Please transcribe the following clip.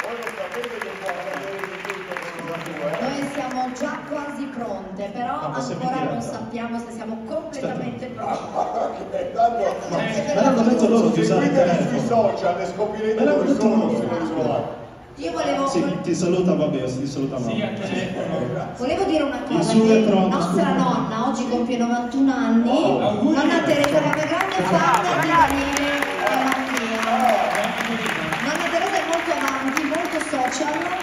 Noi siamo già quasi pronte, però ancora non sappiamo se siamo completamente pronte. Ma hanno detto loro di usare il telefono. Sui social e scoprirete dove sono se ne risolvate. Io volevo... Sì, ti saluta Fabio, ti saluta mamma. Sì, al telefono. Volevo dire una cosa, che nostra nonna oggi compie 91 anni, nonna Teresa era una grande fan di Daniele e Mattia. Nonna Teresa è molto avanti, molto social,